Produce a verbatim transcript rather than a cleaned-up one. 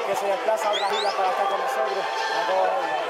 que se desplaza a otras islas para estar con nosotros. A todos ellos.